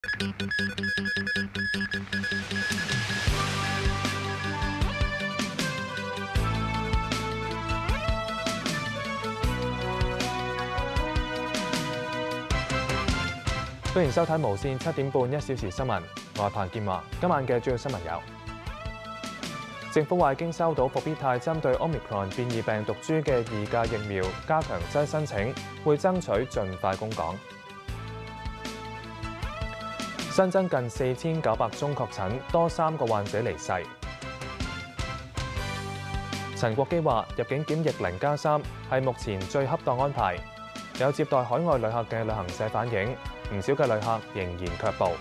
歡迎收睇無線7點半1小時新聞，我係彭建華。今晚嘅主要新聞有：政府話已經收到復必泰針對 Omicron 變異病毒株嘅2價疫苗加強劑申請，會爭取盡快供港。新增近4900宗確診，多3個患者離世。陳國基話：入境檢疫0+3係目前最恰當安排。有接待海外旅客嘅旅行社反映，唔少嘅旅客仍然卻步。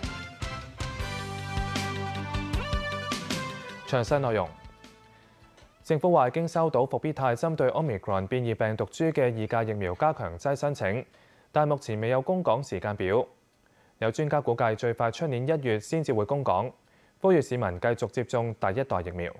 詳細內容，政府話已經收到復必泰針對 Omicron 變異病毒株嘅2價疫苗加強劑申請，但目前未有供港時間表。有專家估計最快出年1月先至會供港，呼籲市民繼續接種第一代疫苗。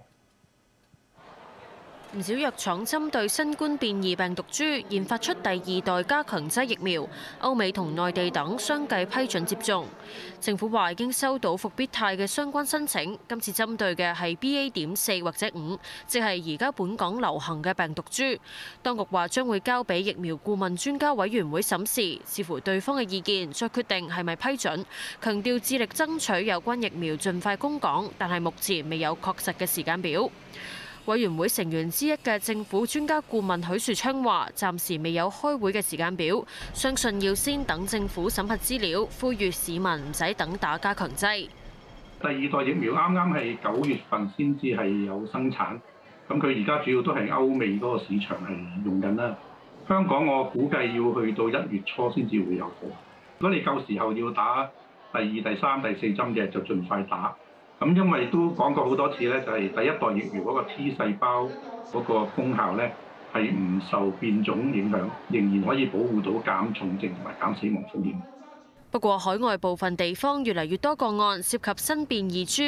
唔少藥廠針對新冠變異病毒株研發出第2代加強劑疫苗，歐美同內地等相繼批准接種。政府話已經收到復必泰嘅相關申請，今次針對嘅係 BA.4 或者5，即係而家本港流行嘅病毒株。當局話將會交俾疫苗顧問專家委員會審視，視乎對方嘅意見，再決定係咪批准。強調致力爭取有關疫苗盡快供港，但係目前未有確實嘅時間表。委員會成員之一嘅政府專家顧問許樹昌話：暫時未有開會嘅時間表，相信要先等政府審核資料，呼籲市民唔使等打加強劑。 第2代疫苗啱啱係9月份先至係有生產，咁佢而家主要都係歐美嗰個市場係用緊啦。香港我估計要去到1月初先至會有貨。如果你夠時候要打第2、第3、第4針嘅，就盡快打。咁因為都講過好多次咧，就係第一代疫苗嗰個 T 細胞嗰個功效咧係唔受變種影響，仍然可以保護到減重症同埋減死亡風險。 不過海外部分地方越嚟越多個案涉及新變異株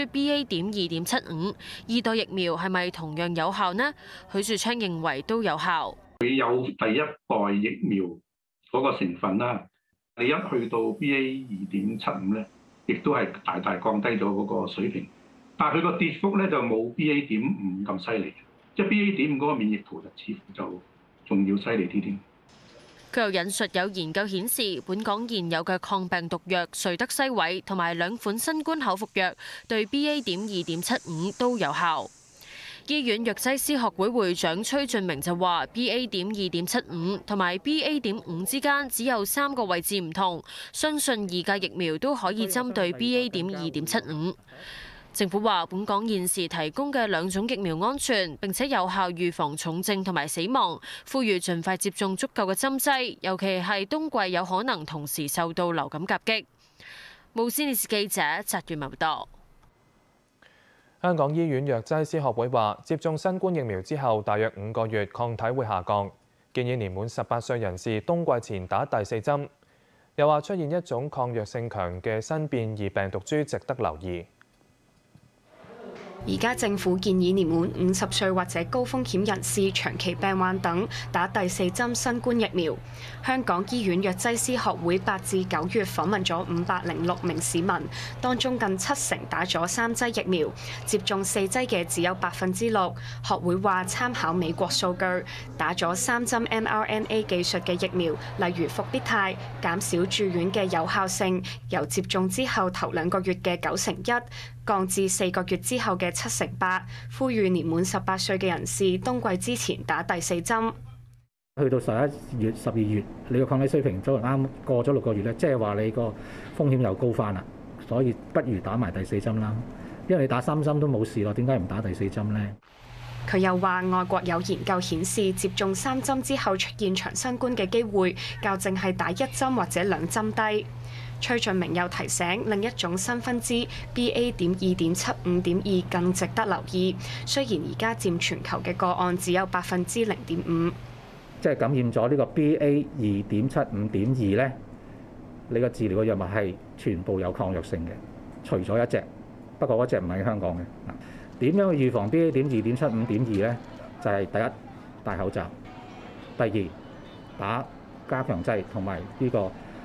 BA.2.75， 2代疫苗係咪同樣有效呢？許樹昌認為都有效。 佢有第1代疫苗嗰個成分啦，你一去到 BA.2.75 咧，亦都係大大降低咗嗰個水平，但係佢個跌幅咧就冇 BA.5 咁犀利，即係 BA.5 嗰個免疫圖就似乎就仲要犀利啲添。 佢又引述有研究顯示，本港現有嘅抗病毒藥瑞德西韋同埋2款新冠口服藥對 BA.2.75 都有效。醫院藥劑師學會會長崔俊明就話 ：BA.2.75 同埋 BA.5 之間只有3個位置唔同，相信2價疫苗都可以針對 BA.2.75。政府話，本港現時提供嘅2種疫苗安全，並且有效預防重症同埋死亡，呼籲盡快接種足夠嘅針劑，尤其係冬季有可能同時受到流感夾擊。無線電視記者翟月文報道。 香港醫院藥劑師學會話，接種新冠疫苗之後，大約5個月抗體會下降，建議年滿18歲人士冬季前打第4針。又話出現一種抗藥性強嘅新變異病毒株，值得留意。 而家政府建議年滿50歲或者高風險人士、長期病患等打第4針新冠疫苗。香港醫院藥劑師學會8至9月訪問咗506名市民，當中近70%打咗3劑疫苗，接種4劑嘅只有6%。學會話參考美國數據，打咗3針 mRNA 技術嘅疫苗，例如復必泰，減少住院嘅有效性，由接種之後頭2個月嘅91%。降至4個月之後嘅78%，呼籲年滿18歲嘅人士冬季之前打第4針。 去到11月、12月，你個抗體水平都啱過咗6個月咧，即係話你個風險又高翻啦，所以不如打埋第4針啦。因為你打3針都冇事咯，點解唔打第4針呢？ 佢又話，外國有研究顯示，接種3針之後出現長新冠嘅機會，較淨係打1針或者2針低。崔俊明又提醒，另一種新分支 BA.2.75.2 更值得留意。雖然而家佔全球嘅個案只有0.5%， 即係感染咗呢個 BA.2.75.2 咧，你個治療嘅藥物係全部有抗藥性嘅，除咗一隻，不過嗰隻唔喺香港嘅。點樣去預防 BA.2.75.2 咧？就係第一，戴口罩；第二，打加強劑同埋呢個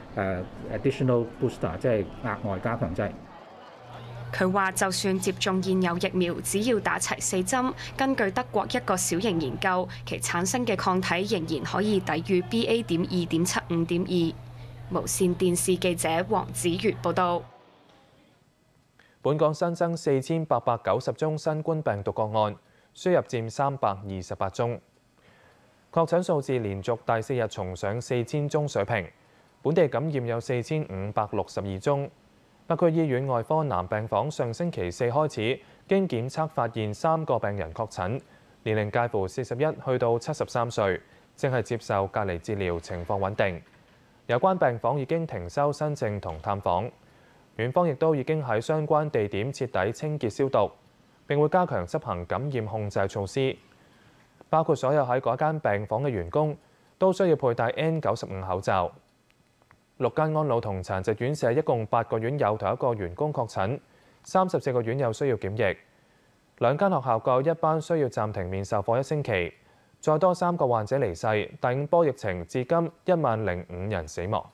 additional booster， 即係額外加強劑。 佢話：就算接種現有疫苗，只要打齊4針，根據德國一個小型研究，其產生嘅抗體仍然可以抵禦 BA.2.75.2。無線電視記者黃子瑜報導。 本港新增4890宗新冠病毒個案，輸入佔328宗。確診數字連續第4日重上4000宗水平，本地感染有4562宗。北區醫院外科男病房上星期4開始，經檢測發現3個病人確診，年齡介乎41去到73歲，正係接受隔離治療，情況穩定。有關病房已經停收新症同探訪，院方亦都已經喺相關地點徹底清潔消毒，並會加強執行感染控制措施，包括所有喺嗰間病房嘅員工都需要佩戴 N95 口罩。6間安老同殘疾院舍一共8個院友同1個員工確診，34個院友需要檢疫。2間學校各有1班需要暫停面授課1星期，再多3個患者離世。第5波疫情至今10005人死亡。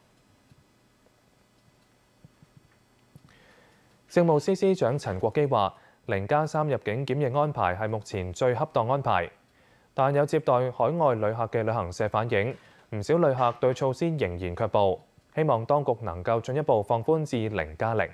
政務司司長陳國基話：0+3入境檢疫安排係目前最恰當安排，但有接待海外旅客嘅旅行社反映，唔少旅客對措施仍然卻步。希望當局能夠進一步放寬至0+0。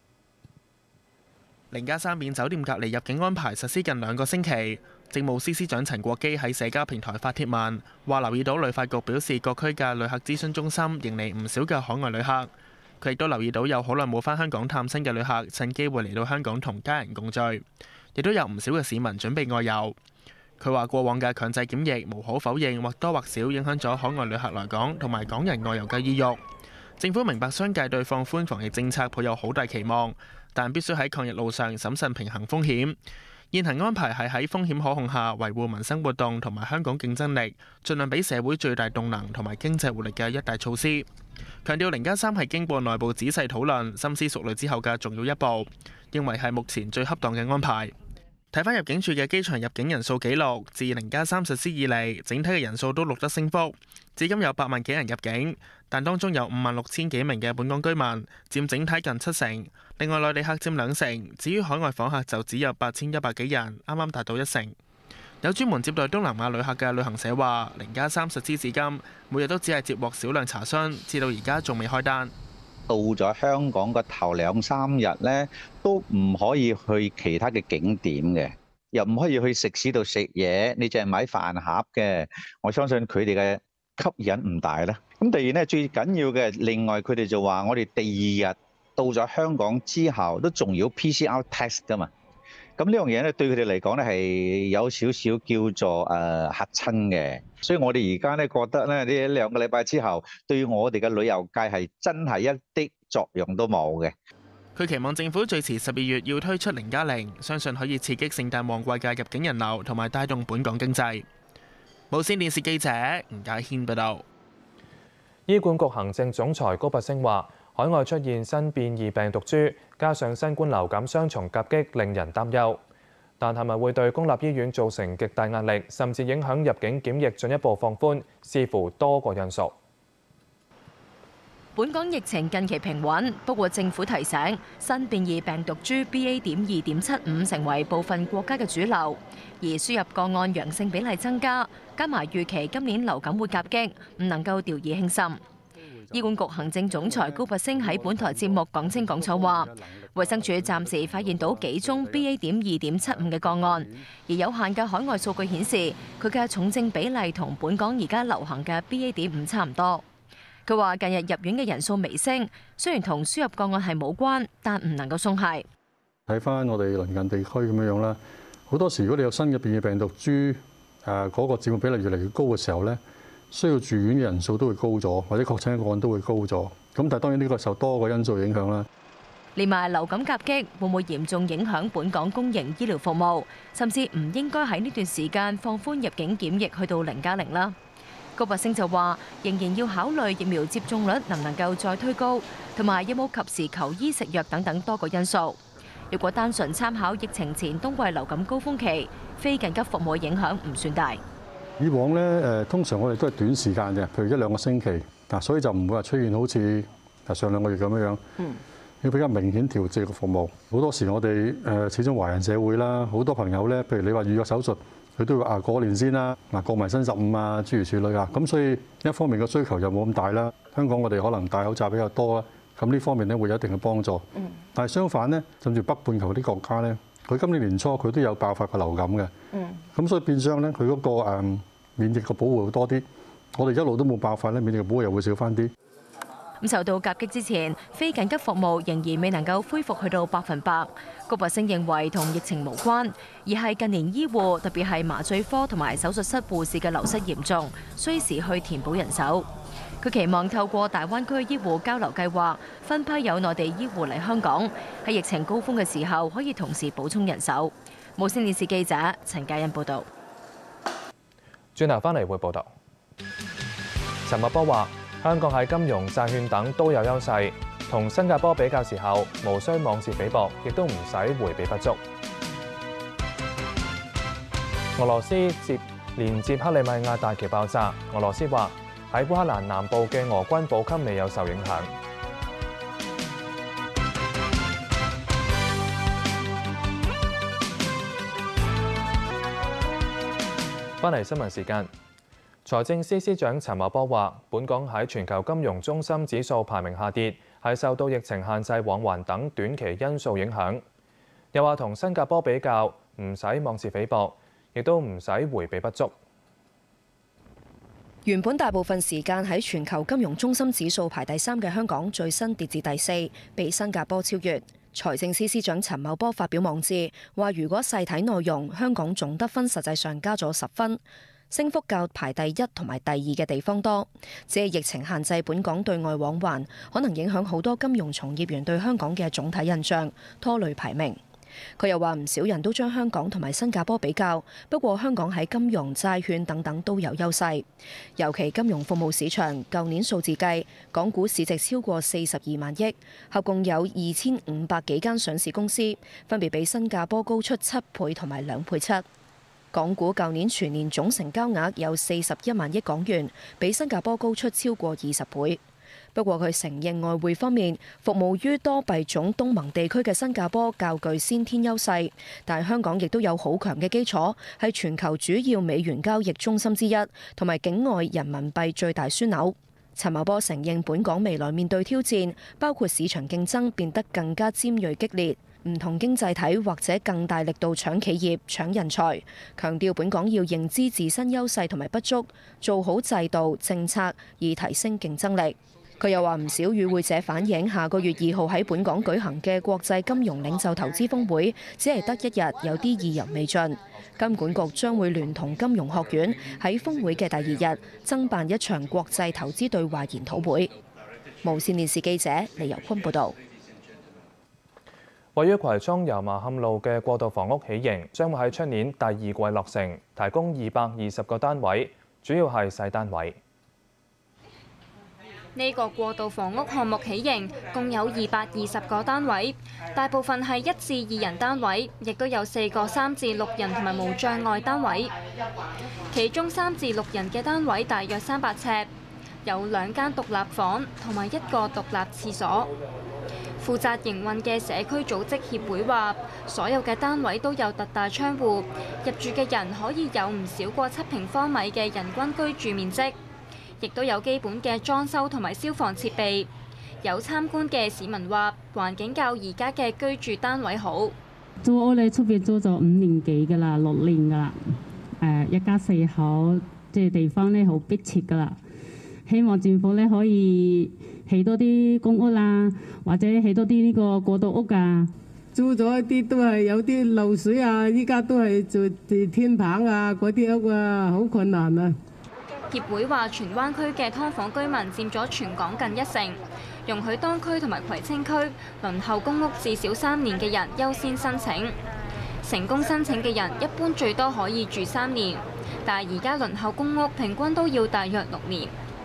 0+3免酒店隔離入境安排實施近2個星期，政務司司長陳國基喺社交平台發帖文，話留意到旅發局表示各區嘅旅客諮詢中心迎嚟唔少嘅海外旅客。佢亦都留意到有好耐冇返香港探親嘅旅客趁機會嚟到香港同家人共聚，亦都有唔少嘅市民準備外遊。佢話過往嘅強制檢疫無可否認或多或少影響咗海外旅客來港同埋港人外遊嘅意欲。政府明白商界對放寬防疫政策抱有好大期望，但必須喺抗疫路上審慎平衡風險。現行安排係喺風險可控下維護民生活動同埋香港競爭力，盡量俾社會最大動能同埋經濟活力嘅一大措施。強調0+3係經過內部仔細討論、深思熟慮之後嘅重要一步，認為係目前最恰當嘅安排。睇返入境處嘅機場入境人數記錄，自0+3實施以嚟，整體嘅人數都錄得升幅，至今有8萬幾人入境，但當中有56000幾名嘅本港居民，佔整體近70%。另外內地客佔20%，至於海外訪客就只有8100幾人，啱啱達到1成。有專門接待東南亞旅客嘅旅行社話，0+3實施至今，每日都只係接獲少量查詢，至到而家仲未開單。 到咗香港個頭2-3日呢，都唔可以去其他嘅景點嘅，又唔可以去食肆度食嘢，你淨係買飯盒嘅。我相信佢哋嘅吸引唔大啦。咁第二呢，最緊要嘅，另外佢哋就話我哋第2日到咗香港之後，都仲要 PCR test 㗎嘛。咁呢樣嘢咧，對佢哋嚟講咧係有少少叫做嚇親嘅，所以我哋而家咧覺得咧呢2個禮拜之後，對我哋嘅旅遊界係真係一啲作用都冇嘅。 佢期望政府最遲12月要推出0+0，相信可以刺激聖誕旺季嘅入境人流，同埋帶動本港經濟。無線電視記者吳家軒報導。 醫管局行政總裁高拔陞話：海外出現新變異病毒株，加上新冠流感雙重夾擊，令人擔憂。但係咪會對公立醫院造成極大壓力，甚至影響入境檢疫進一步放寬，視乎多個因素。 本港疫情近期平穩，不過政府提醒，新變異病毒株 BA.2.75 成為部分國家嘅主流，而輸入個案陽性比例增加，加埋預期今年流感會夾擊，唔能夠掉以輕心。醫管局行政總裁高拔陞喺本台節目講清講楚話，衛生署暫時發現到幾宗 BA.2.75 嘅個案，而有限嘅海外數據顯示，佢嘅重症比例同本港而家流行嘅 BA.5 差唔多。佢話近日入院嘅人數微升，雖然同輸入個案係冇關，但唔能夠鬆懈。 睇翻我哋鄰近地區咁樣啦，好多時如果你有新嘅變異病毒株，嗰個佔比例越嚟越高嘅時候咧，需要住院嘅人數都會高咗，或者確診嘅個案都會高咗。咁但係當然呢個受多個因素影響啦。 連埋流感夾擊，會唔會嚴重影響本港公營醫療服務？甚至唔應該喺呢段時間放寬入境檢疫去到0+0啦。高拔陞就話，仍然要考慮疫苗接種率能唔能夠再推高，同埋有冇及時求醫食藥等等多個因素。如果單純參考疫情前冬季流感高峰期，非緊急服務影響唔算大。 以往咧通常我哋都係短時間嘅，譬如1-2個星期。 嗱，所以就唔會話出現好似上2個月咁樣，要比較明顯調節個服務。好多時我哋始終華人社會啦，好多朋友咧，譬如你話預約手術，佢都會過年先啦，過埋新15啊，諸如此類啊。咁所以一方面個需求就冇咁大啦。香港我哋可能戴口罩比較多啦，咁呢方面咧會有一定嘅幫助。但係相反咧，甚至北半球啲國家咧，佢今年年初佢都有爆發過流感嘅。咁所以變相咧，佢嗰個免疫嘅保護會多啲。我哋一路都冇爆發咧，免疫嘅保護又會少翻啲。 咁受到夾擊之前，非緊急服務仍然未能夠恢復去到100%。高拔陞認為同疫情無關，而係近年醫護特別係麻醉科同埋手術室護士嘅流失嚴重，需時去填補人手。佢期望透過大灣區醫護交流計劃，分批有內地醫護嚟香港，喺疫情高峰嘅時候可以同時補充人手。無線電視記者陳嘉欣報導。 轉頭翻嚟會報導。陳茂波話：香港喺金融、債券等都有優勢，同新加坡比較時候，無需妄自菲薄，亦都唔使迴避不足。俄羅斯連接克里米亞大橋爆炸，俄羅斯話喺烏克蘭南部嘅俄軍補給未有受影響。翻嚟新聞時間。財政司司長陳茂波話：本港喺全球金融中心指數排名下跌，係受到疫情限制往還等短期因素影響。又話同新加坡比較，唔使妄自菲薄，亦都唔使迴避不足。 原本大部分時間喺全球金融中心指數排第3嘅香港，最新跌至第4，被新加坡超越。財政司司長陳茂波發表網誌話：如果細睇內容，香港總得分實際上加咗10分。升幅較排第1同埋第2嘅地方多，只係疫情限制本港對外往還，可能影響好多金融從業員對香港嘅總體印象，拖累排名。佢又話唔少人都將香港同埋新加坡比較，不過香港喺金融、債券等等都有優勢，尤其金融服務市場，舊年數字計，港股市值超過42萬億，合共有2500幾間上市公司，分別比新加坡高出7倍同埋2倍7。港股舊年全年總成交額有41萬億港元，比新加坡高出超過20倍。不過佢承認外匯方面，服務於多幣種東盟地區嘅新加坡較具先天優勢，但香港亦都有好強嘅基礎，係全球主要美元交易中心之一，同埋境外人民幣最大樞紐。陳茂波承認本港未來面對挑戰，包括市場競爭變得更加尖鋭激烈。唔同經濟體或者更大力度搶企業、搶人才，強調本港要認知自身優勢同埋不足，做好制度政策以提升競爭力。佢又話唔少與會者反映，下個月2號喺本港舉行嘅國際金融領袖投資峰會，只係得1日，有啲意猶未盡。金管局將會聯同金融學院喺峰會嘅第2日，增辦一場國際投資對話研討會。無線電視記者李由坤報導。 位於葵涌油麻磡路嘅過渡房屋起型，將會喺出年第2季落成，提供220個單位，主要係細單位。 呢個過渡房屋項目起型，共有220個單位，大部分係1至2人單位，亦都有4個3至6人同埋無障礙單位。其中3至6人嘅單位大約300尺，有2間獨立房同埋1個獨立廁所。負責營運嘅社區組織協會話，所有嘅單位都有特大窗戶，入住嘅人可以有唔少過7平方米嘅人均居住面積，亦都有基本嘅裝修同埋消防設備。有參觀嘅市民話，環境較而家嘅居住單位好。 租屋咧出邊租咗5年幾㗎啦，6年㗎啦。一家4口，即係地方咧好迫切㗎啦。希望政府咧可以起多啲公屋啦，或者起多啲呢個過渡屋㗎。 租咗一啲都係有啲漏水啊，依家都係做地天棚啊，嗰啲屋啊，好困難啊。 協會話，荃灣區嘅劏房居民佔咗全港近1成，容許當區同埋葵青區輪候公屋至少3年嘅人優先申請。成功申請嘅人一般最多可以住3年，但係而家輪候公屋平均都要大約6年。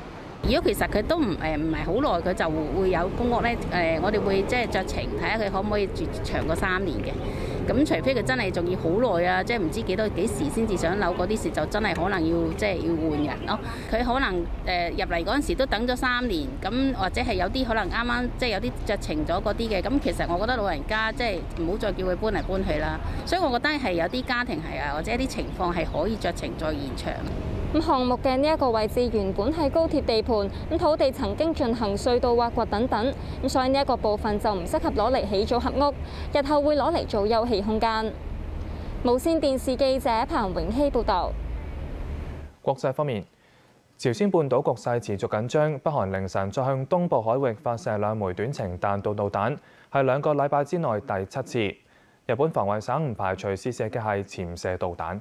如果其實佢都唔係好耐，佢就會有公屋咧。我哋會即係酌情睇下佢可唔可以住長過3年嘅。咁除非佢真係仲要好耐啊，即係唔知幾時先至上樓嗰啲事，就真係可能要即係要換人咯。佢可能入嚟嗰陣時都等咗3年，咁或者係有啲可能啱啱即係有啲酌情咗嗰啲嘅。咁其實我覺得老人家即係唔好再叫佢搬嚟搬去啦。所以我覺得係有啲家庭係或者一啲情況係可以酌情再延長。 咁項目嘅呢一個位置原本係高鐵地盤，咁土地曾經進行隧道挖掘等等，咁所以呢一個部分就唔適合攞嚟起組合屋，日後會攞嚟做休憩空間。無線電視記者彭永熙報導。 國際方面，朝鮮半島局勢持續緊張，北韓凌晨再向東部海域發射2枚短程彈道導彈，係2個禮拜之內第7次。日本防衛省唔排除試射嘅係潛射導彈。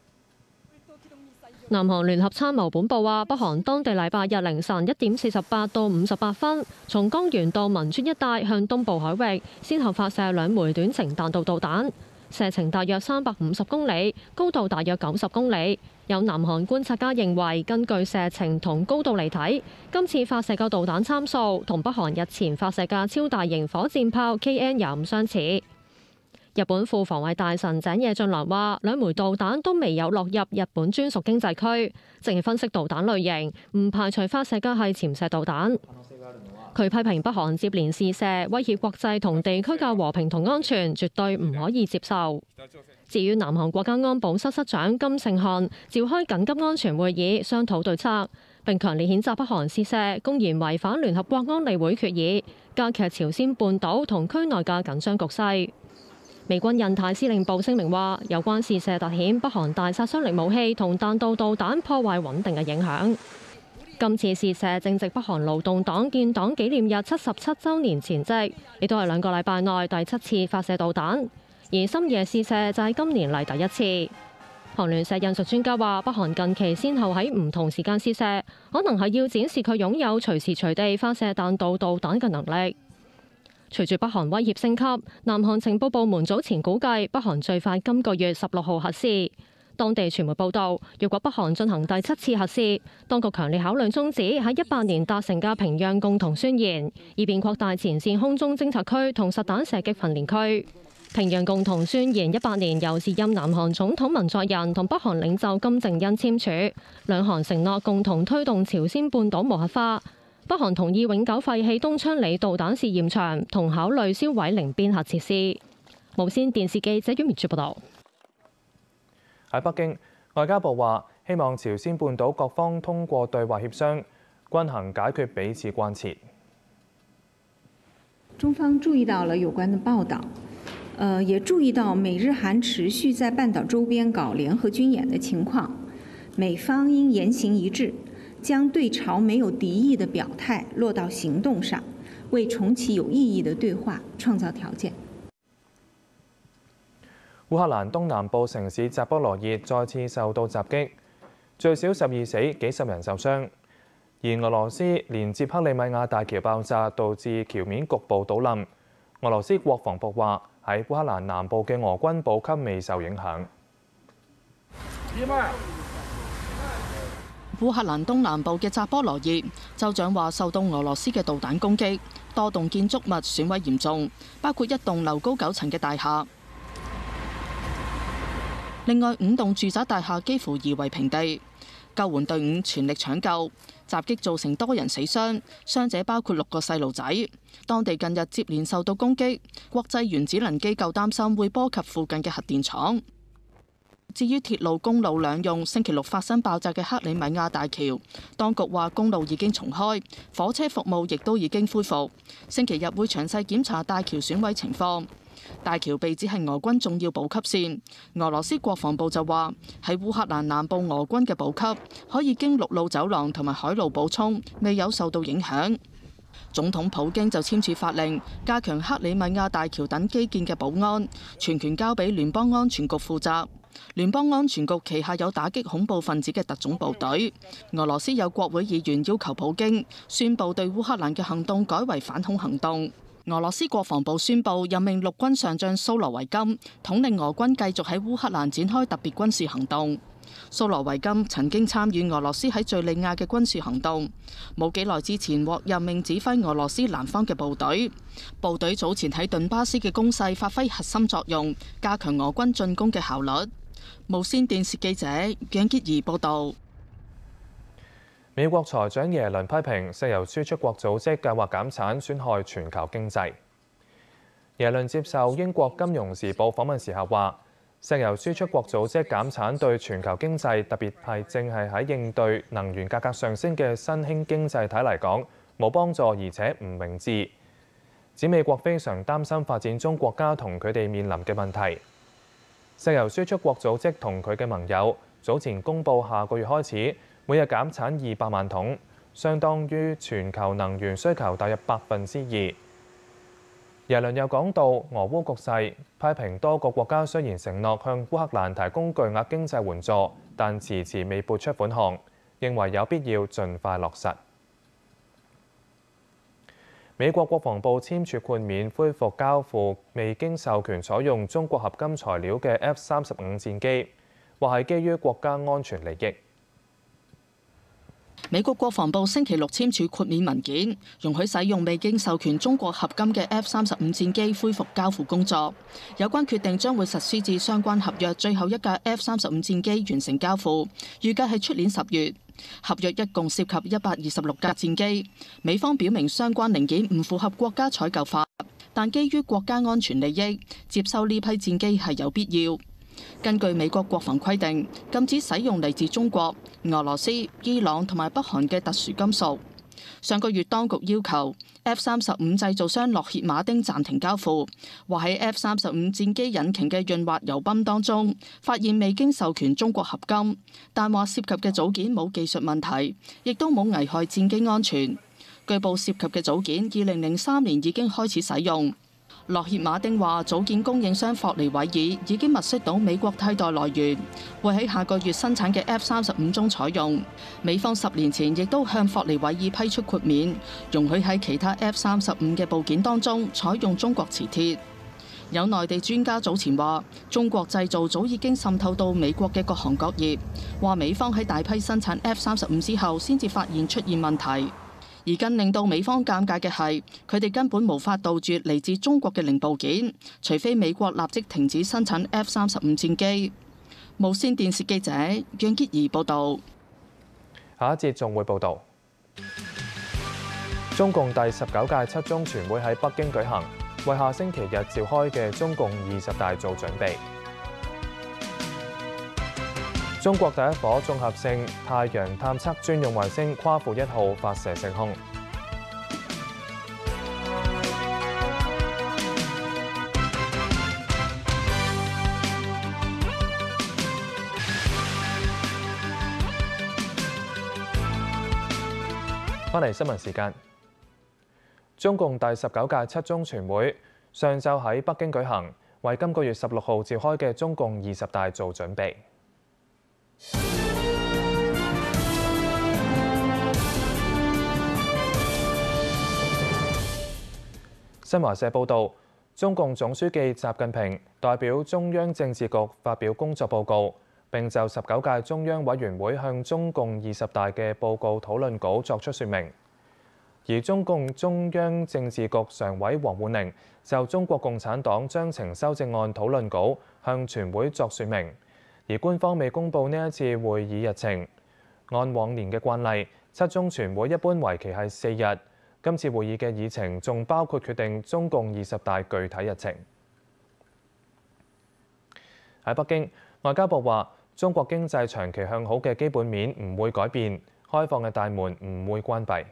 南韓聯合參謀本部話，北韓當地禮拜日凌晨1點48到58分，從江原到文川一帶向東部海域，先後發射2枚短程彈道導彈，射程大約350公里，高度大約90公里。有南韓觀察家認為，根據射程同高度嚟睇，今次發射嘅導彈參數同北韓日前發射嘅超大型火箭炮 KN-25相似。日本副防衛大臣井野俊良話，2枚導彈都未有落入日本專屬經濟區，正係分析導彈類型，唔排除發射嘅係潛射導彈。佢批評北韓接連試射，威脅國際同地區嘅和平同安全，絕對唔可以接受。至於南韓國家安保室室長金聖漢召開緊急安全會議，商討對策，並強烈譴責北韓試射，公然違反聯合國安理會決議，加劇朝鮮半島同區內嘅緊張局勢。美軍印太司令部聲明話，有關試射凸顯北韓大殺傷力武器同彈道導彈破壞穩定嘅影響。今次試射正值北韓勞動黨建黨紀念日77週年前夕，亦都係2個禮拜內第7次發射導彈，而深夜試射就係今年嚟第1次。韓聯社引述專家話，北韓近期先後喺唔同時間試射，可能係要展示佢擁有隨時隨地發射彈道導彈嘅能力。隨住北韓威脅升級，南韓情報部門早前估計北韓最快今個月16號核試。當地傳媒報道，若果北韓進行第7次核試，當局強烈考慮終止喺18年達成嘅平壤共同宣言，以便擴大前線空中偵察區同實彈射擊訓練區。平壤共同宣言18年由時任南韓總統文在寅同北韓領袖金正恩簽署，兩韓承諾共同推動朝鮮半島無核化。北韓同意永久廢棄東昌里導彈試驗場，同考慮銷毀寧邊核設施。無線電視記者阮明珠報導。 喺北京，外交部話希望朝鮮半島各方通過對話協商，均衡解決彼此關切。 中方注意到了有關的報道，也注意到美日韓持續在半島周邊搞聯合軍演的情況，美方應言行一致，將對朝沒有敵意的表態落到行動上，為重啟有意義的對話創造條件。 烏克蘭東南部城市扎波羅熱再次受到襲擊，最少12死，幾十人受傷。而俄羅斯連接克里米亞大橋爆炸，導致橋面局部倒冧。俄羅斯國防部話喺烏克蘭南部嘅俄軍補給未受影響。 烏克蘭東南部嘅扎波羅熱州長話，受到俄羅斯嘅導彈攻擊，多棟建築物損毀嚴重，包括一棟樓高9層嘅大廈。另外5棟住宅大廈幾乎夷為平地，救援隊伍全力搶救。襲擊造成多人死傷，傷者包括6個細路仔。當地近日接連受到攻擊，國際原子能機構擔心會波及附近嘅核電廠。至於鐵路、公路兩用，星期六發生爆炸嘅克里米亞大橋，當局話公路已經重開，火車服務亦都已經恢復。星期日會詳細檢查大橋損毀情況。大橋被指係俄軍重要補給線。俄羅斯國防部就話喺烏克蘭南部俄軍嘅補給可以經陸路走廊同埋海路補充，未有受到影響。總統普京就簽署法令，加強克里米亞大橋等基建嘅保安，全權交俾聯邦安全局負責。聯邦安全局旗下有打擊恐怖分子嘅特種部隊。俄羅斯有國會議員要求普京宣布對烏克蘭嘅行動改為反恐行動。俄羅斯國防部宣布任命陸軍上將蘇羅維金統領俄軍繼續喺烏克蘭展開特別軍事行動。 蘇羅維金曾經參與俄羅斯喺敘利亞嘅軍事行動，冇幾耐之前獲任命指揮俄羅斯南方嘅部隊。部隊早前喺頓巴斯嘅攻勢發揮核心作用，加強俄軍進攻嘅效率。無線電視記者楊潔儀報導。 美國財長耶倫批評石油輸出國組織計劃減產，損害全球經濟。耶倫接受英國金融時報訪問時候話，石油輸出國組織減產對全球經濟，特別係正係喺應對能源價格上升嘅新興經濟體嚟講，冇幫助，而且唔明智。指美國非常擔心發展中國家同佢哋面臨嘅問題。石油輸出國組織同佢嘅盟友早前公布下個月開始每日減產200萬桶，相當於全球能源需求大約2%。耶倫又講到俄烏局勢，批評多個國家雖然承諾向烏克蘭提供巨額經濟援助，但遲遲未撥出款項，認為有必要盡快落實。美國國防部簽署豁免恢復交付未經授權採用中國合金材料嘅 F-35戰機，話係基於國家安全利益。 美國國防部星期六簽署豁免文件，容許使用未經授權中國合金嘅 F-35戰機恢復交付工作。有關決定將會實施至相關合約最後一架 F-35戰機完成交付，預計係出年10月。合約一共涉及126架戰機。美方表明相關零件唔符合國家採購法，但基於國家安全利益，接收呢批戰機係有必要。根據美國國防規定，禁止使用嚟自中國、俄羅斯、伊朗同埋北韓嘅特殊金屬。上個月當局要求 F-35製造商洛歇馬丁暫停交付，話喺 F-35戰機引擎嘅潤滑油泵當中發現未經授權中國合金，但話涉及嘅組件冇技術問題，亦都冇危害戰機安全。據報涉及嘅組件2003年已經開始使用。洛歇馬丁話，組件供應商霍尼韋爾已經物色到美國替代來源，會喺下個月生產嘅 F-35中採用。美方10年前亦都向霍尼韋爾批出豁免，容許喺其他 F-35嘅部件當中採用中國磁鐵。有內地專家早前話，中國製造早已經滲透到美國嘅各行各業，話美方喺大批生產 F-35之後先至發現出現問題。而更令到美方尷尬嘅係，佢哋根本無法杜絕嚟自中國嘅零部件，除非美國立即停止生產 F-35戰機。無線電視記者楊潔儀報導。 下一節仲會報導，中共第19屆7中全會喺北京舉行，為下星期日召開嘅中共20大做準備。中國第一顆綜合性太陽探測專用衛星夸父1號發射升空。返嚟新聞時間，中共第19屆7中全會上晝喺北京舉行，為今個月16號召開嘅中共20大做準備。新華社報導，中共總書記習近平代表中央政治局發表工作報告，並就19屆中央委員會向中共20大嘅報告討論稿作出說明。而中共中央政治局常委王滬寧就中國共產黨章程修正案討論稿向全會作說明。而官方未公布呢一次會議日程。按往年嘅慣例，7中全會一般為期係4日。今次會議嘅議程仲包括決定中共20大具體日程。喺北京，外交部話，中國經濟長期向好嘅基本面唔會改變，開放嘅大門唔會關閉。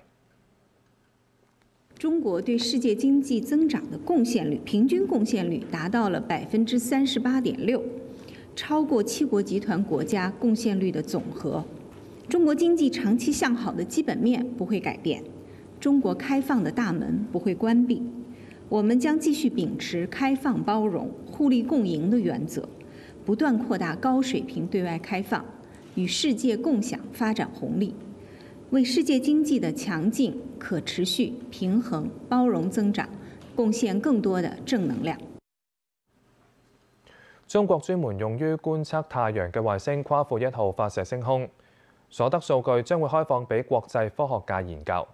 中國對世界經濟增長的貢獻率，平均貢獻率達到了38.6%。超過7國集團國家貢獻率的總和。中國經濟長期向好的基本面不會改變，中國開放的大門不會關閉。我們將繼續秉持開放包容、互利共贏的原則，不斷擴大高水平對外開放，與世界共享發展紅利，為世界經濟的強勁、可持續、平衡、包容增長貢獻更多的正能量。 中國專門用於觀測太陽嘅衛星夸父1號發射升空，所得數據將會開放俾國際科學界研究。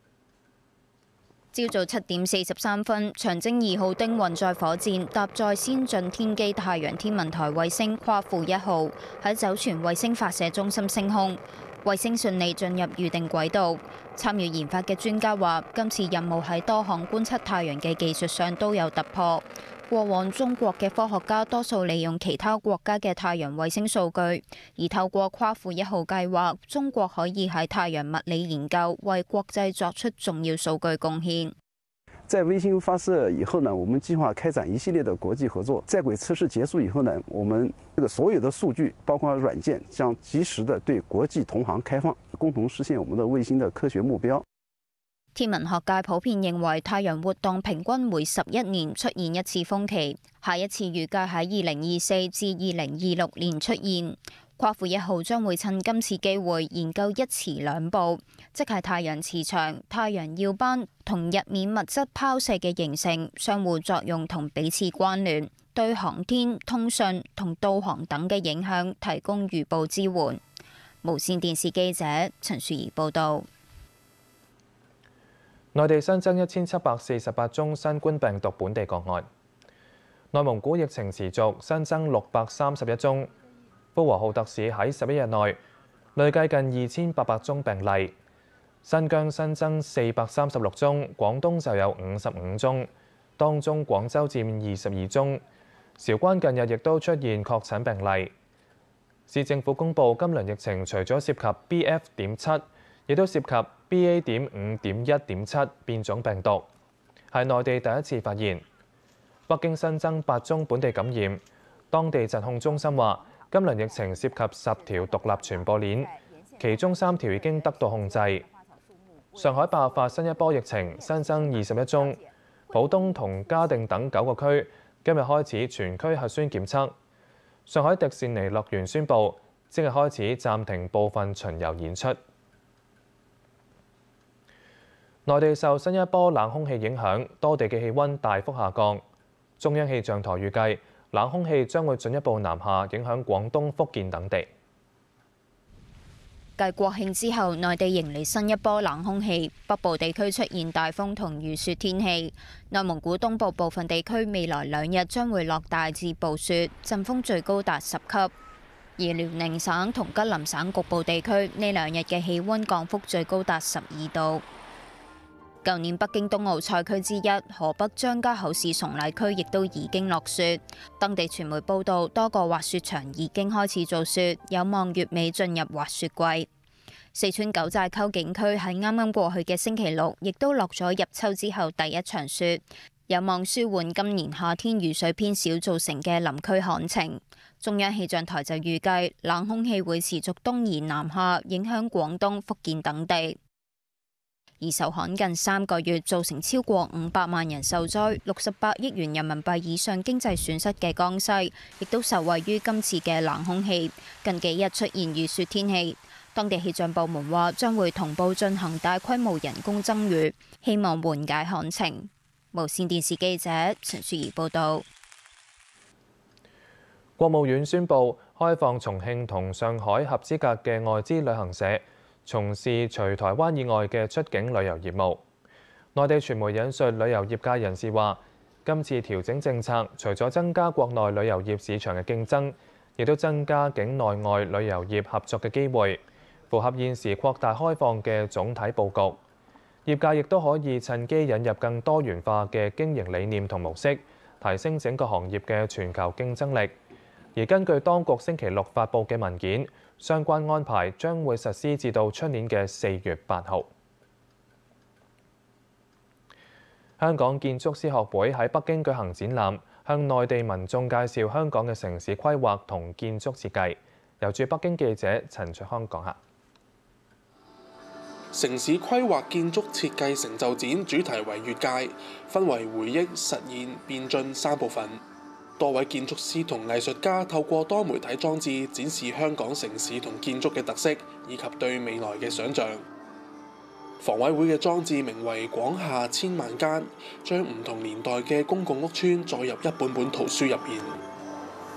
朝早7點43分，長征2號丁運載火箭搭載先進天基太陽天文台衛星夸父1號喺酒泉衛星發射中心升空，衛星順利進入預定軌道。參與研發嘅專家話，今次任務喺多項觀測太陽嘅技術上都有突破。過往中國嘅科學家多數利用其他國家嘅太陽衛星數據，而透過夸父1號計劃，中國可以喺太陽物理研究為國際作出重要數據貢獻。 在衛星發射以後呢，我們計劃開展一系列的國際合作。在軌測試結束以後呢，我們所有的數據，包括軟件，將及時的對國際同行開放，共同實現我們的衛星的科學目標。 天文學界普遍認為，太陽活動平均每11年出現一次風期，下一次預計喺2024至2026年出現。夸父1號將會趁今次機會研究一磁兩步，即係太陽磁場、太陽耀斑同日面物質拋射嘅形成相互作用同彼此關聯，對航天、通訊同導航等嘅影響提供預報支援。無線電視記者陳樹儀報導。 內地新增1748宗新冠病毒本地個案，內蒙古疫情持續，新增631宗。呼和浩特市喺11日內累計近2800宗病例，新疆新增436宗，廣東就有55宗，當中廣州佔22宗。韶關近日亦都出現確診病例。市政府公布今輪疫情除咗涉及 BF.7， 亦都涉及 BA.5.1.7 變種病毒，係內地第一次發現。北京新增8宗本地感染，當地疾控中心話，今輪疫情涉及10條獨立傳播鏈，其中3條已經得到控制。上海爆發新一波疫情，新增21宗。浦東同嘉定等9個區今日開始全區核酸檢測。上海迪士尼樂園宣布，即日開始暫停部分巡遊演出。內地受新一波冷空氣影響，多地嘅氣溫大幅下降。中央氣象台預計，冷空氣將會進一步南下，影響廣東、福建等地。 繼國慶之後，內地迎嚟新一波冷空氣，北部地區出現大風同雨雪天氣。內蒙古東部部分地區未來2日將會落大至暴雪，陣風最高達10級。而遼寧省同吉林省局部地區呢2日嘅氣溫降幅最高達12度。舊年北京冬奧賽區之一河北張家口市崇禮區亦都已經落雪，當地傳媒報道多個滑雪場已經開始造雪，有望月尾進入滑雪季。四川九寨溝景區喺啱啱過去嘅星期六，亦都落咗入秋之後第一場雪，有望舒緩今年夏天雨水偏少造成嘅林區旱情。中央氣象台就預計冷空氣會持續東移南下，影響廣東、福建等地。而受旱近3個月，造成超過500萬人受災、68億元人民幣以上經濟損失嘅江西，亦都受惠於今次嘅冷空氣，近幾日出現雨雪天氣。當地氣象部門話將會同步進行大規模人工增雨，希望緩解旱情。無線電視記者陳樹儀報導。 國務院宣布開放重慶同上海合資格嘅外資旅行社從事除台灣以外嘅出境旅遊業務。內地傳媒引述旅遊業界人士話，今次調整政策，除咗增加國內旅遊業市場嘅競爭，亦都增加境內外旅遊業合作嘅機會，符合現時擴大開放嘅總體佈局。業界亦都可以趁機引入更多元化嘅經營理念同模式，提升整個行業嘅全球競爭力。而根據當局星期六發布嘅文件，相關安排將會實施至到出年嘅4月8號。香港建築師學會喺北京舉行展覽，向內地民眾介紹香港嘅城市規劃同建築設計。由駐北京記者陳卓康講下。 城市規劃建築設計成就展主題為越界，分為回憶、實現、變進3部分。多位建築師同藝術家透過多媒體裝置展示香港城市同建築嘅特色，以及對未來嘅想像。房委會嘅裝置名為廣廈千萬間，將唔同年代嘅公共屋邨載入一本本圖書入面。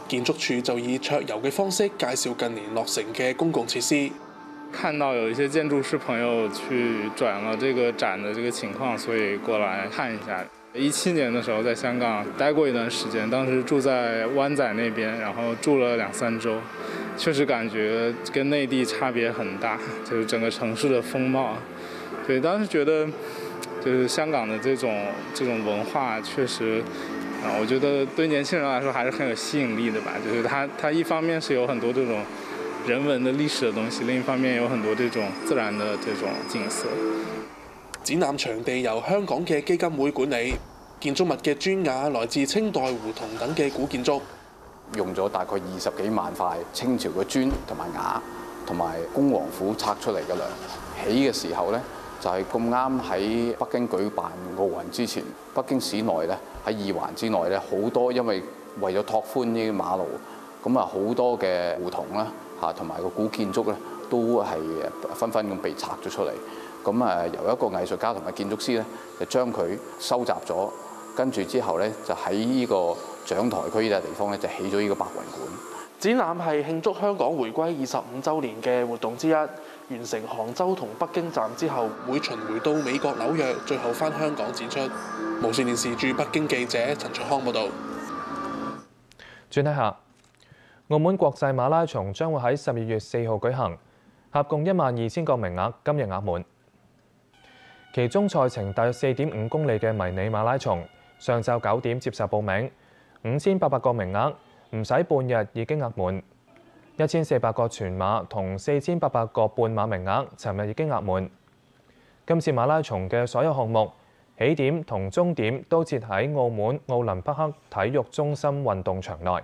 建築署就以桌遊嘅方式介紹近年落成嘅公共設施。 看到有一些建築師朋友去轉了這個展的這個情況，所以過來看一下。17年的時候在香港待過一段時間，當時住在灣仔那邊，然後住了2-3週，確實感覺跟內地差別很大，就是整個城市的風貌。對，當時覺得就是香港的這種文化確實，我覺得對年輕人來說還是很有吸引力的吧。就是它一方面是有很多這種人文的歷史的東西，另一方面有很多這種自然的這種景色。 展覽場地由香港嘅基金會管理，建築物嘅磚瓦來自清代胡同等嘅古建築， 用咗大概20幾萬塊清朝嘅磚同埋瓦，同埋恭王府拆出嚟嘅梁。起嘅時候呢，就係咁啱喺北京舉辦奧運之前，北京市內咧喺2環之內咧好多，因為為咗拓寬呢啲馬路，咁啊好多嘅胡同啦嚇，同埋個古建築咧都係紛紛咁被拆咗出嚟。咁啊，由一個藝術家同埋建築師咧，就將佢收集咗，跟住之後咧，就喺呢個獎台區呢笪地方咧，就起咗呢個白雲館。 展覽係慶祝香港回歸25週年嘅活動之一。完成杭州同北京站之後，會巡迴到美國紐約，最後返香港展出。無線電視駐北京記者陳卓康報導。 轉睇下，澳門國際馬拉松將會喺12月4號舉行，合共12000個名額，今日額滿。其中賽程大約4.5公里嘅迷你馬拉松，上晝9點接受報名，5800個名額，唔使半日已經額滿。1400個全馬同4800個半馬名額，尋日已經額滿。今次馬拉松嘅所有項目起點同終點都設喺澳門奧林匹克體育中心運動場內。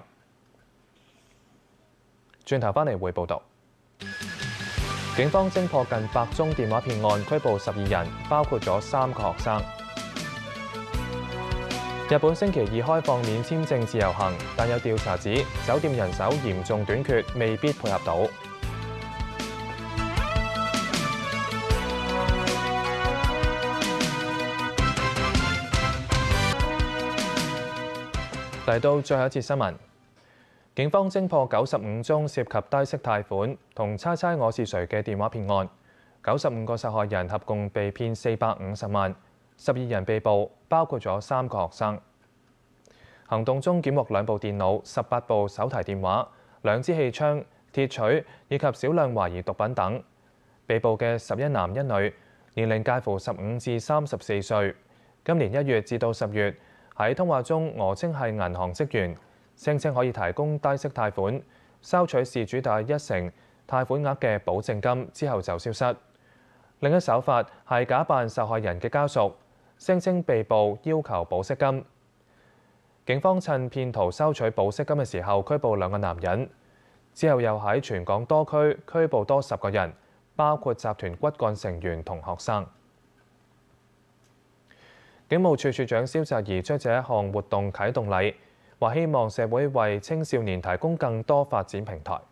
轉頭返嚟會報導，警方偵破近100宗電話騙案，拘捕12人，包括咗3個學生。日本星期2開放免簽證自由行，但有調查指酒店人手嚴重短缺，未必配合到。嚟到最後一節新聞，警方偵破95宗涉及低息貸款同猜猜我是誰嘅電話騙案，95個受害人合共被騙450萬。12人被捕，包括咗3個學生。行動中檢獲2部電腦、18部手提電話、2支氣槍、鐵錘以及少量懷疑毒品等。被捕嘅11男1女，年齡介乎15至34歲。今年1月至到10月，喺通話中訛稱係銀行職員，聲稱可以提供低息貸款，收取事主大約1成貸款額嘅保證金，之後就消失。另一手法係假扮受害人嘅家屬，聲稱被捕要求保釋金。警方趁騙徒收取保釋金嘅時候拘捕2個男人，之後又喺全港多區拘捕多10個人，包括集團骨幹成員同學生。警務處處長蕭澤頤出席一項活動啟動禮，話希望社會為青少年提供更多發展平台。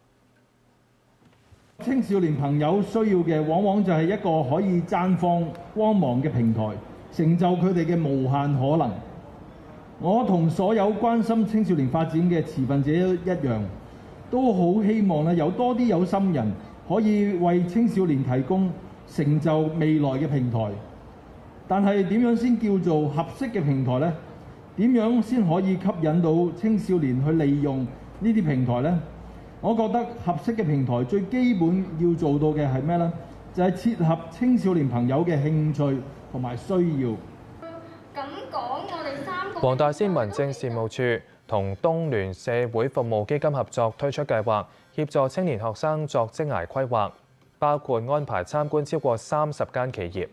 青少年朋友需要嘅往往就係一個可以綻放光芒嘅平台，成就佢哋嘅無限可能。我同所有關心青少年發展嘅持份者一樣，都好希望咧有多啲有心人可以為青少年提供成就未來嘅平台。但係點樣先叫做合適嘅平台呢？點樣先可以吸引到青少年去利用呢啲平台呢？我覺得合適嘅平台最基本要做到嘅係咩呢？就係切合青少年朋友嘅興趣同埋需要。 黃大仙民政事務處同東聯社會服務基金合作推出計劃，協助青年學生作職涯規劃，包括安排參觀超過30間企業。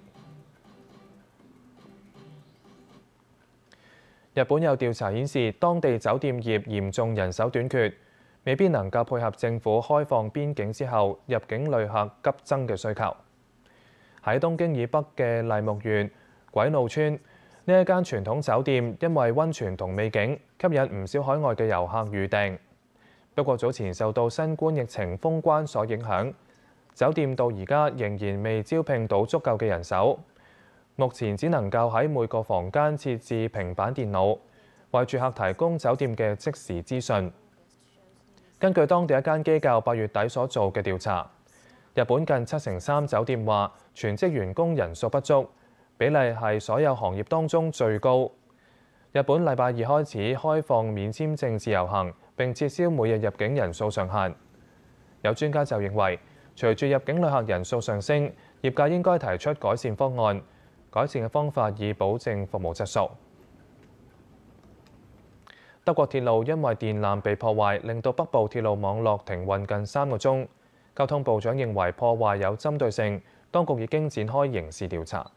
日本有調查顯示，當地酒店業嚴重人手短缺，未必能夠配合政府開放邊境之後入境旅客急增嘅需求。喺東京以北嘅麗木縣鬼怒村，呢一間傳統酒店因為溫泉同美景，吸引唔少海外嘅遊客預訂。不過早前受到新冠疫情封關所影響，酒店到而家仍然未招聘到足夠嘅人手。目前只能夠喺每個房間設置平板電腦，為住客提供酒店嘅即時資訊。 根據當地一間機構8月底所做嘅調查，日本近73%酒店話全職員工人數不足，比例係所有行業當中最高。日本禮拜二開始開放免簽證自由行，並撤銷每日入境人數上限。有專家就認為，隨住入境旅客人數上升，業界應該提出改善方案，改善嘅方法以保證服務質素。德國鐵路因為電纜被破壞，令到北部鐵路網絡停運近3個鐘。交通部長認為破壞有針對性，當局已經展開刑事調查。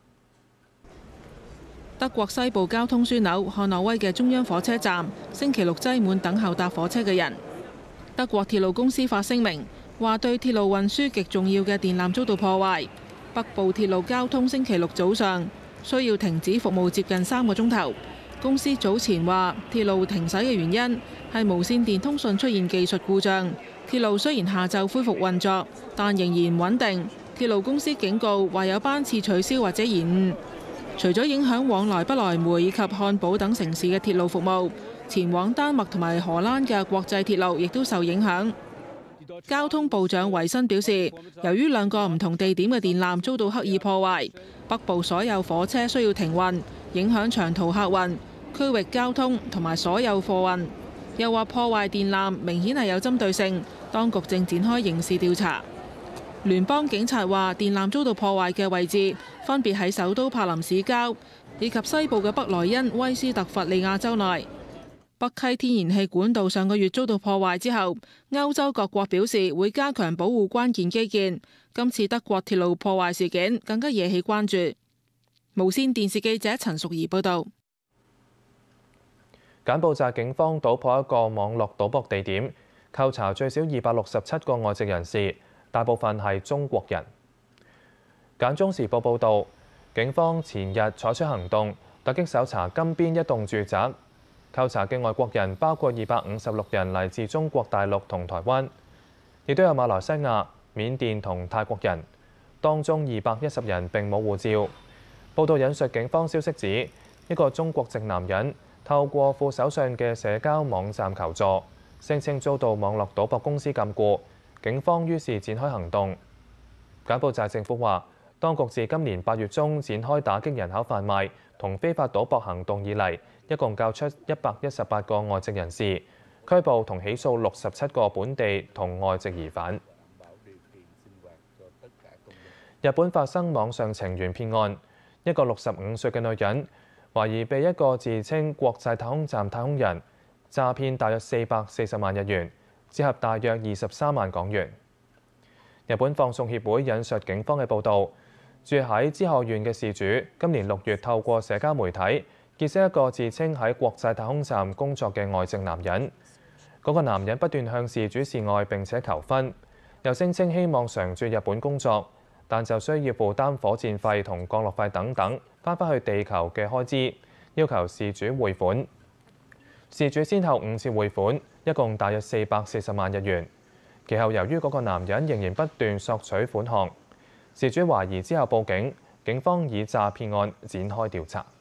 德國西部交通樞紐漢諾威嘅中央火車站，星期六擠滿等候搭火車嘅人。德國鐵路公司發聲明話，對鐵路運輸極重要嘅電纜遭到破壞。北部鐵路交通星期六早上需要停止服務接近3個鐘頭。公司早前話，鐵路停駛嘅原因係無線電通訊出現技術故障。鐵路雖然下晝恢復運作，但仍然唔穩定。鐵路公司警告話有班次取消或者延誤。除咗影響往來不來梅以及漢堡等城市嘅鐵路服務，前往丹麥同埋荷蘭嘅國際鐵路亦都受影響。交通部長維新表示，由於2個唔同地點嘅電纜遭到刻意破壞，北部所有火車需要停運，影響長途客運、區域交通同埋所有貨運。又話破壞電纜明顯係有針對性，當局正展開刑事調查。聯邦警察話，電纜遭到破壞嘅位置分別喺首都柏林市郊以及西部嘅北萊茵威斯特伐利亞州內。北溪天然氣管道上個月遭到破壞之後，歐洲各國表示會加強保護關鍵基建。今次德國鐵路破壞事件更加惹起關注。無線電視記者陳淑儀報導。 柬埔寨警方搗破一個網絡賭博地點，扣查最少267個外籍人士，大部分係中國人。簡中時報報導，警方前日採取行動，突擊搜查金邊一棟住宅，扣查嘅外國人包括256人嚟自中國大陸同台灣，亦都有馬來西亞、緬甸同泰國人，當中210人並冇護照。報道引述警方消息指，一個中國籍男人透過副手上嘅社交網站求助，聲稱遭到網絡賭博公司禁錮，警方於是展開行動。柬埔寨政府話，當局自今年8月中展開打擊人口販賣同非法賭博行動以嚟，一共救出118個外籍人士，拘捕同起訴67個本地同外籍疑犯。日本發生網上情緣騙案，一個65歲嘅女人懷疑被一個自稱國際太空站太空人詐騙大約440萬日元，折合大約23萬港元。日本放送協會引述警方嘅報導，住喺滋賀縣嘅事主今年6月透過社交媒體結識一個自稱喺國際太空站工作嘅外籍男人。嗰個男人不斷向事主示愛並且求婚，又聲稱希望常駐日本工作，但就需要負擔火箭費同降落費等等返去地球嘅開支，要求事主匯款。事主先後5次匯款，一共大約440萬日元。其後由於嗰個男人仍然不斷索取款項，事主懷疑之後報警，警方以詐騙案展開調查。